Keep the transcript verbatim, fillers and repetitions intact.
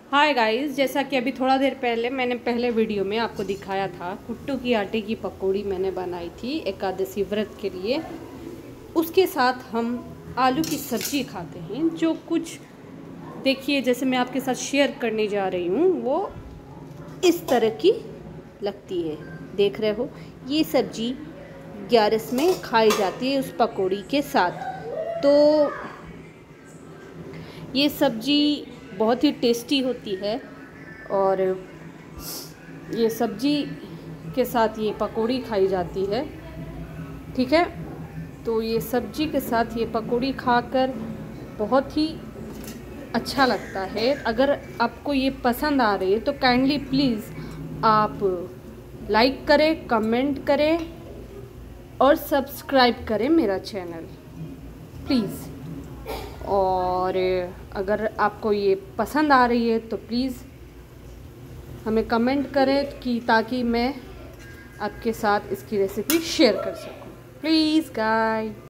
Hi guys, जैसा कि अभी थोड़ा देर पहले मैंने पहले वीडियो में आपको दिखाया था, कुट्टू की आटे की पकौड़ी मैंने बनाई थी एकादशी व्रत के लिए। उसके साथ हम आलू की सब्ज़ी खाते हैं, जो कुछ देखिए जैसे मैं आपके साथ शेयर करने जा रही हूँ वो इस तरह की लगती है। देख रहे हो, ये सब्ज़ी ग्यारस में खाई जाती है उस पकौड़ी के साथ। तो ये सब्ज़ी बहुत ही टेस्टी होती है और ये सब्ज़ी के साथ ये पकौड़ी खाई जाती है। ठीक है, तो ये सब्ज़ी के साथ ये पकौड़ी खाकर बहुत ही अच्छा लगता है। अगर आपको ये पसंद आ रही है तो काइंडली प्लीज़ आप लाइक करें, कमेंट करें और सब्सक्राइब करें मेरा चैनल प्लीज़। और अगर आपको ये पसंद आ रही है तो प्लीज़ हमें कमेंट करें कि ताकि मैं आपके साथ इसकी रेसिपी शेयर कर सकूं। Please guys.